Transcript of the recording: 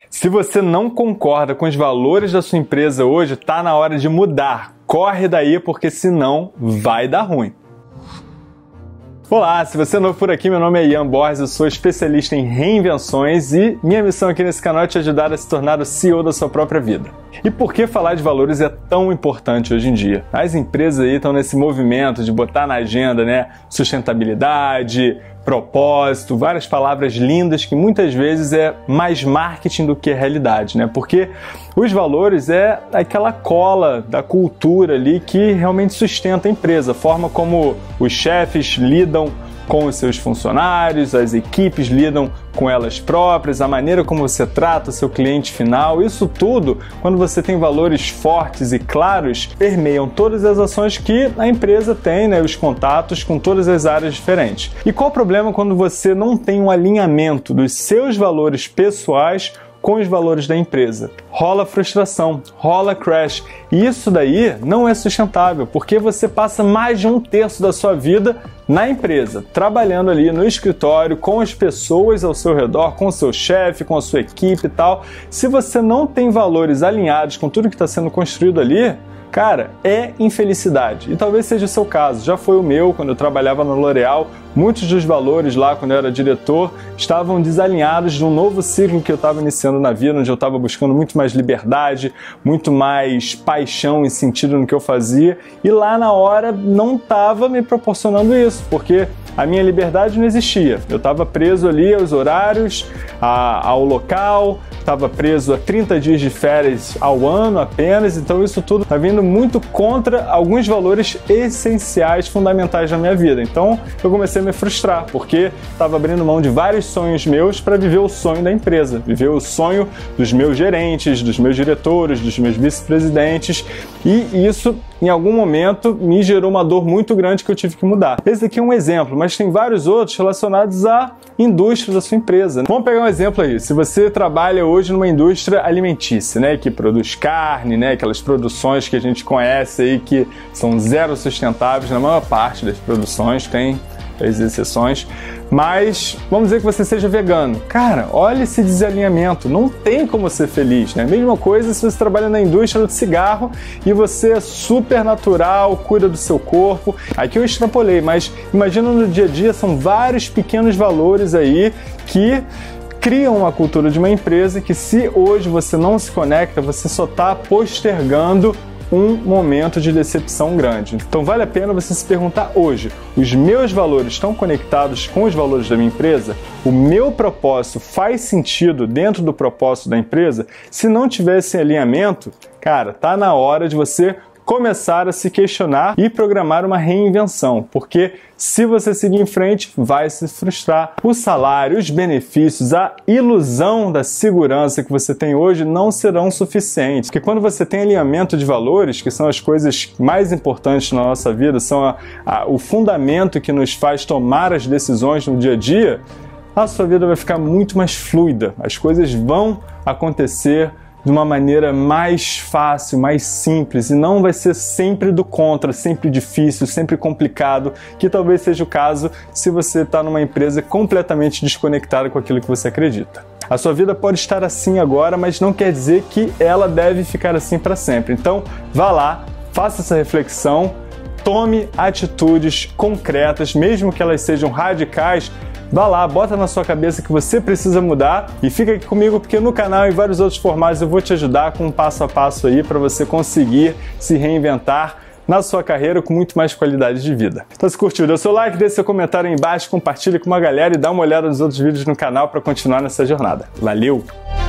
Se você não concorda com os valores da sua empresa hoje, tá na hora de mudar. Corre daí, porque senão vai dar ruim. Olá, se você é novo por aqui, meu nome é Ian Borges, eu sou especialista em reinvenções e minha missão aqui nesse canal é te ajudar a se tornar o CEO da sua própria vida. E por que falar de valores é tão importante hoje em dia? As empresas aí estão nesse movimento de botar na agenda, sustentabilidade, propósito, várias palavras lindas que muitas vezes é mais marketing do que realidade, Porque os valores é aquela cola da cultura ali que realmente sustenta a empresa, a forma como os chefes lidam com os seus funcionários, as equipes lidam com elas próprias, a maneira como você trata o seu cliente final, isso tudo, quando você tem valores fortes e claros, permeiam todas as ações que a empresa tem, os contatos com todas as áreas diferentes. E qual o problema quando você não tem um alinhamento dos seus valores pessoais com os valores da empresa? Rola frustração, rola crash. E isso daí não é sustentável, porque você passa mais de 1/3 da sua vida na empresa, trabalhando ali no escritório, com as pessoas ao seu redor, com o seu chefe, com a sua equipe e tal. Se você não tem valores alinhados com tudo que está sendo construído ali, cara, é infelicidade. E talvez seja o seu caso. Já foi o meu, quando eu trabalhava na L'Oréal. Muitos dos valores lá, quando eu era diretor, estavam desalinhados de um novo ciclo que eu estava iniciando na vida, onde eu estava buscando muito mais liberdade, muito mais paixão e sentido no que eu fazia. E lá na hora não estava me proporcionando isso, porque a minha liberdade não existia. Eu estava preso ali aos horários, ao local, estava preso a 30 dias de férias ao ano apenas, então isso tudo está vindo muito contra alguns valores essenciais, fundamentais na minha vida. Então eu comecei a me frustrar, porque estava abrindo mão de vários sonhos meus para viver o sonho da empresa, viver o sonho dos meus gerentes, dos meus diretores, dos meus vice-presidentes, e isso em algum momento me gerou uma dor muito grande que eu tive que mudar. Esse aqui é um exemplo, mas tem vários outros relacionados à indústria da sua empresa. Vamos pegar um exemplo aí. Se você trabalha hoje numa indústria alimentícia, que produz carne, aquelas produções que a gente conhece aí que são zero sustentáveis, na maior parte das produções, tem as exceções, mas vamos dizer que você seja vegano. Cara, olha esse desalinhamento, não tem como ser feliz, Mesma coisa se você trabalha na indústria do cigarro e você é super natural, cuida do seu corpo. Aqui eu extrapolei, mas imagina no dia a dia, são vários pequenos valores aí que criam uma cultura de uma empresa que, se hoje você não se conecta, você só está postergando um momento de decepção grande. Então vale a pena você se perguntar hoje: os meus valores estão conectados com os valores da minha empresa? O meu propósito faz sentido dentro do propósito da empresa? Se não tiver esse alinhamento, cara, tá na hora de você começar a se questionar e programar uma reinvenção, porque se você seguir em frente, vai se frustrar. O salário, os benefícios, a ilusão da segurança que você tem hoje não serão suficientes, porque quando você tem alinhamento de valores, que são as coisas mais importantes na nossa vida, são o fundamento que nos faz tomar as decisões no dia a dia, a sua vida vai ficar muito mais fluida, as coisas vão acontecer de uma maneira mais fácil, mais simples, e não vai ser sempre do contra, sempre difícil, sempre complicado, que talvez seja o caso se você está numa empresa completamente desconectada com aquilo que você acredita. A sua vida pode estar assim agora, mas não quer dizer que ela deve ficar assim para sempre. Então, vá lá, faça essa reflexão, tome atitudes concretas, mesmo que elas sejam radicais. Vá lá, bota na sua cabeça que você precisa mudar e fica aqui comigo, porque no canal e em vários outros formatos eu vou te ajudar com um passo a passo aí para você conseguir se reinventar na sua carreira com muito mais qualidade de vida. Então, se curtiu, dê seu like, deixe seu comentário aí embaixo, compartilhe com uma galera e dá uma olhada nos outros vídeos no canal para continuar nessa jornada. Valeu!